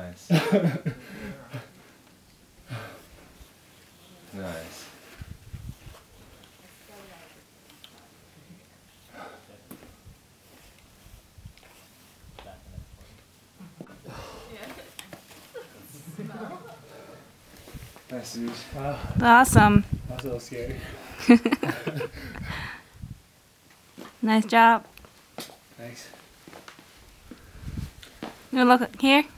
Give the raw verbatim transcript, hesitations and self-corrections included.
Nice. Nice. Nice, dude. Wow, Awesome. that was a little scary. Nice job. Thanks. You look here.